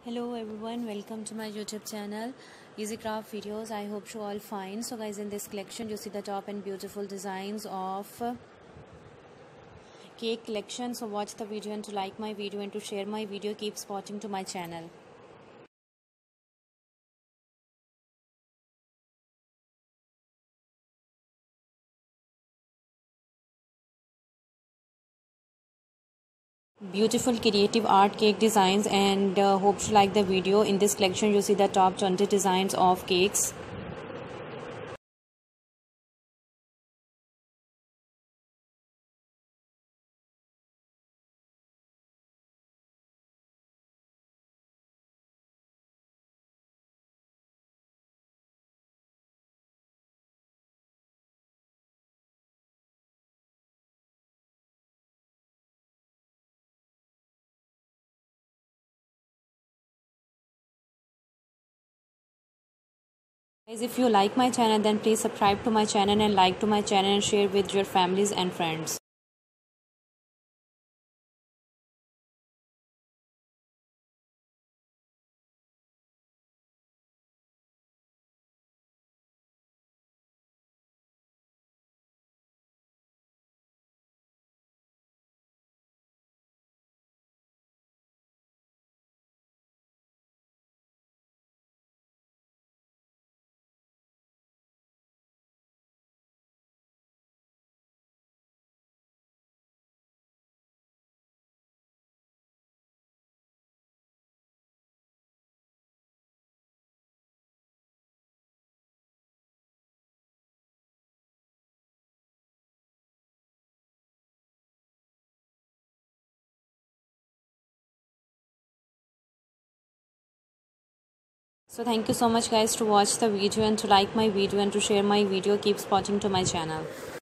Hello everyone, welcome to my YouTube channel Easy Craft Videos. I hope you all fine. So guys, in this collection you see the top and beautiful designs of cake collection. So watch the video and to like my video and to share my video. Keep watching to my channel. Beautiful creative art cake designs, and hope you like the video. In this collection you see the top 20 designs of cakes. Guys, if you like my channel, then please subscribe to my channel and like to my channel and share with your families and friends. So thank you so much guys to watch the video and to like my video and to share my video. Keep watching to my channel.